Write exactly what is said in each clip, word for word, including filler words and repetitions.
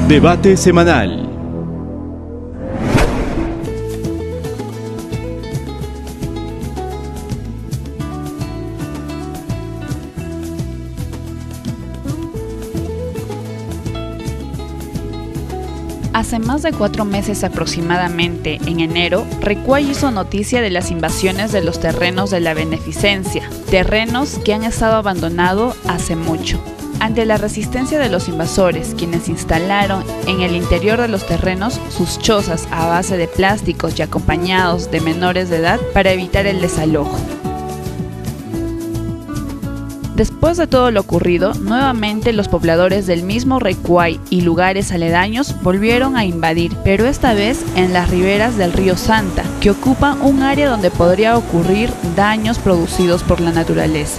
Debate semanal. Hace más de cuatro meses aproximadamente, en enero, Recuay hizo noticia de las invasiones de los terrenos de la beneficencia, terrenos que han estado abandonados hace mucho. Ante la resistencia de los invasores, quienes instalaron en el interior de los terrenos sus chozas a base de plásticos y acompañados de menores de edad para evitar el desalojo. Después de todo lo ocurrido, nuevamente los pobladores del mismo Recuay y lugares aledaños volvieron a invadir, pero esta vez en las riberas del río Santa, que ocupan un área donde podría ocurrir daños producidos por la naturaleza.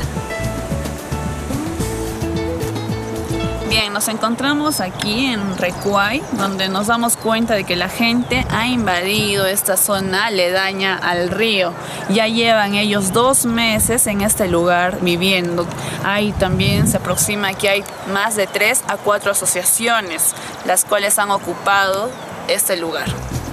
Bien, nos encontramos aquí en Recuay, donde nos damos cuenta de que la gente ha invadido esta zona aledaña al río. Ya llevan ellos dos meses en este lugar viviendo. Ahí también se aproxima que hay más de tres a cuatro asociaciones, las cuales han ocupado este lugar.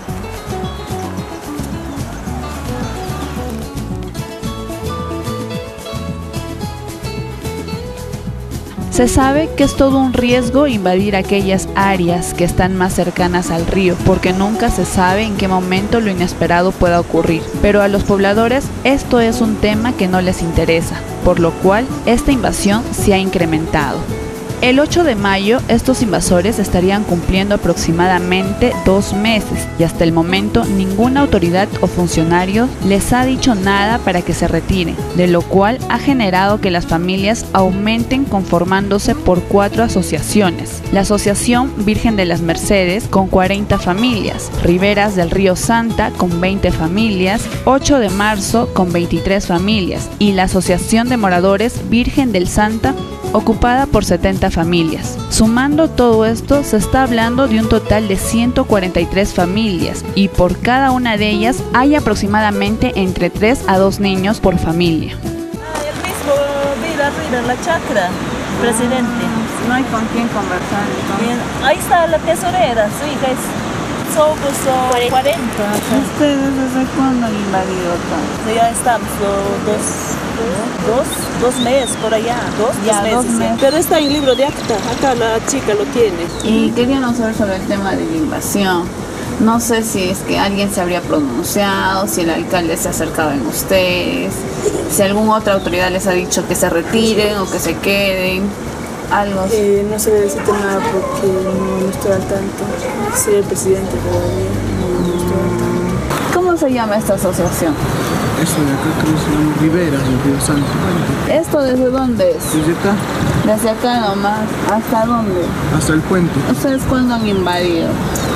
Se sabe que es todo un riesgo invadir aquellas áreas que están más cercanas al río, porque nunca se sabe en qué momento lo inesperado pueda ocurrir. Pero a los pobladores esto es un tema que no les interesa, por lo cual esta invasión se ha incrementado. El ocho de mayo estos invasores estarían cumpliendo aproximadamente dos meses y hasta el momento ninguna autoridad o funcionario les ha dicho nada para que se retiren, de lo cual ha generado que las familias aumenten conformándose por cuatro asociaciones. La Asociación Virgen de las Mercedes con cuarenta familias, Riberas del Río Santa con veinte familias, ocho de marzo con veintitrés familias y la Asociación de Moradores Virgen del Santa ocupada por setenta familias. Sumando todo esto, se está hablando de un total de ciento cuarenta y tres familias y por cada una de ellas hay aproximadamente entre tres a dos niños por familia. Ah, el mismo vive arriba en la chacra, presidente. No hay con quién conversar. Bien. Ahí está la tesorera, su hija es somos cuarenta. ¿Ustedes desde cuándo han invadido tanto? Ya estamos oh, dos, dos, dos meses por allá, dos, ya, dos meses. Dos meses. Pero está en el libro de acta, acá la chica lo tiene. Y queríamos saber sobre el tema de la invasión. No sé si es que alguien se habría pronunciado, si el alcalde se ha acercado en ustedes, si alguna otra autoridad les ha dicho que se retiren o que se queden. Algo. Eh, no sé decirte nada porque no, no estoy al tanto. Soy el presidente todavía, no, no estoy al tanto. ¿Cómo se llama esta asociación? Eso de acá creo que se llama Riberas del Río Santo. ¿Esto desde dónde es? Desde acá. Desde acá nomás. ¿Hasta dónde? Hasta el puente. ¿Ustedes cuándo han invadido?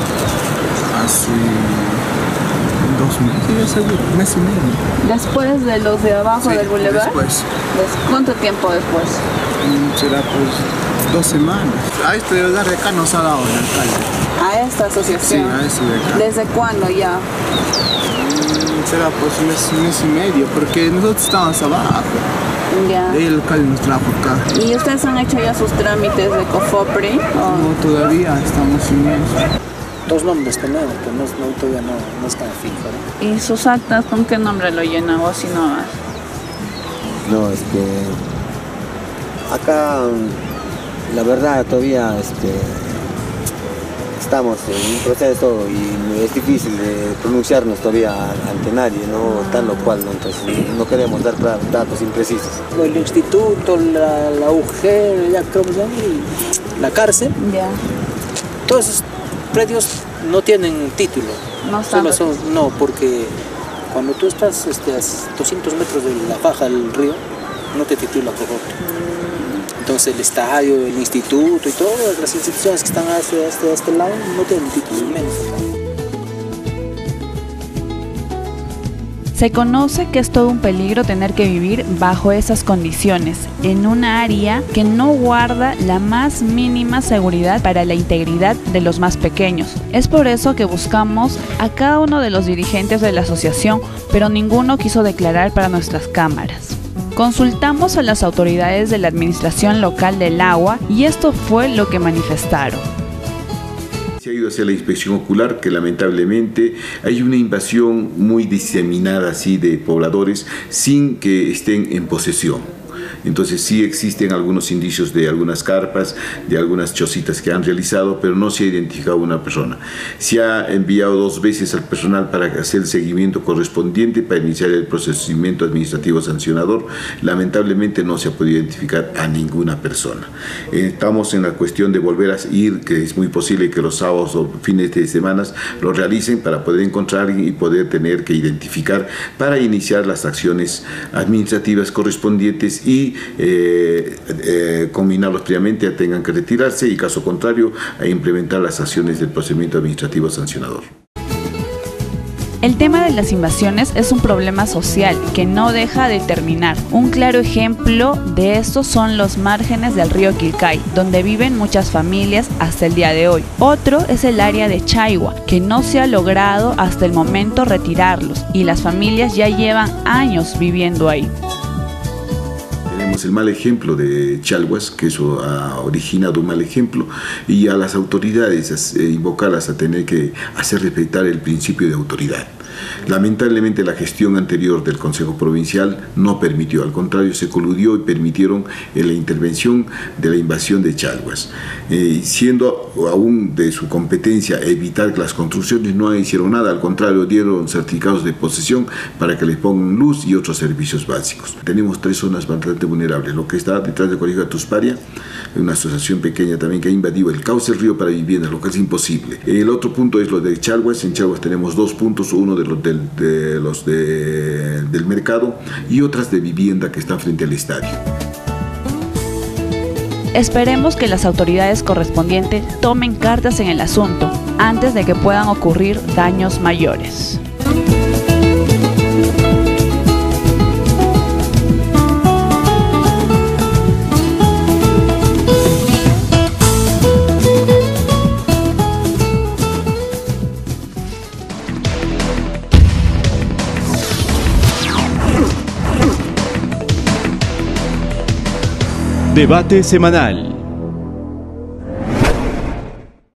Hace dos meses, seguro, un mes y medio. ¿Después de los de abajo Sí, del bulevar? Después. ¿Cuánto tiempo después? Será pues dos semanas. A este lugar de acá nos ha dado el alcalde. ¿A esta asociación? Sí, a ese de acá. ¿Desde cuándo ya? Será pues un mes, un mes y medio, porque nosotros estábamos abajo. Ya. De ahí el alcalde nos trajo acá. ¿Y ustedes han hecho ya sus trámites de COFOPRI? No, todavía estamos sin eso. Dos nombres tenemos, pero no, no, todavía no, no están fijos, ¿no? ¿Y sus actas con qué nombre lo llenan vos si no vas? No, es que acá la verdad todavía este, estamos en un proceso y es difícil de pronunciarnos todavía ante nadie, ¿no? Tal lo cual, ¿no? Entonces no queremos dar datos imprecisos. El instituto, la, la U G, ya creo que se llama, y la cárcel, Ya. todos esos predios no tienen título. No están. Solo son, no, porque cuando tú estás este, a doscientos metros de la faja del río, no te titula COFOPRI. Entonces el estadio, el instituto y todas las instituciones que están hacia este, este lado no tienen título, menos. Se conoce que es todo un peligro tener que vivir bajo esas condiciones, en una área que no guarda la más mínima seguridad para la integridad de los más pequeños. Es por eso que buscamos a cada uno de los dirigentes de la asociación, pero ninguno quiso declarar para nuestras cámaras. Consultamos a las autoridades de la administración local del agua y esto fue lo que manifestaron. debe hacer la inspección ocular, que lamentablemente hay una invasión muy diseminada así de pobladores sin que estén en posesión. Entonces sí existen algunos indicios de algunas carpas, de algunas chocitas que han realizado, pero no se ha identificado una persona. Se ha enviado dos veces al personal para hacer el seguimiento correspondiente para iniciar el procedimiento administrativo sancionador. Lamentablemente no se ha podido identificar a ninguna persona. Estamos en la cuestión de volver a ir, que es muy posible que los sábados o fines de semana lo realicen para poder encontrar y poder tener que identificar para iniciar las acciones administrativas correspondientes y Eh, eh, combinarlos previamente a tengan que retirarse y caso contrario a implementar las acciones del procedimiento administrativo sancionador. El tema de las invasiones es un problema social que no deja de terminar. Un claro ejemplo de esto son los márgenes del río Quilcay, donde viven muchas familias hasta el día de hoy. Otro es el área de Chaigua, que no se ha logrado hasta el momento retirarlos y las familias ya llevan años viviendo ahí. Tenemos el mal ejemplo de Chalhuas, que eso ha originado un mal ejemplo, y a las autoridades eh, invocarlas a tener que hacer respetar el principio de autoridad. Lamentablemente la gestión anterior del Consejo Provincial no permitió, al contrario se coludió y permitieron eh, la intervención de la invasión de Chalhuas. Eh, siendo aún de su competencia evitar las construcciones, no hicieron nada, al contrario dieron certificados de posesión para que les pongan luz y otros servicios básicos. Tenemos tres zonas bastante vulnerables, lo que está detrás del Colegio de Tusparia, una asociación pequeña también que ha invadido el cauce del río para viviendas, lo que es imposible. El otro punto es lo de Chalhuas. En Chalhuas tenemos dos puntos, uno de los, del, de los de, del mercado y otras de vivienda que están frente al estadio. Esperemos que las autoridades correspondientes tomen cartas en el asunto antes de que puedan ocurrir daños mayores. Debate semanal.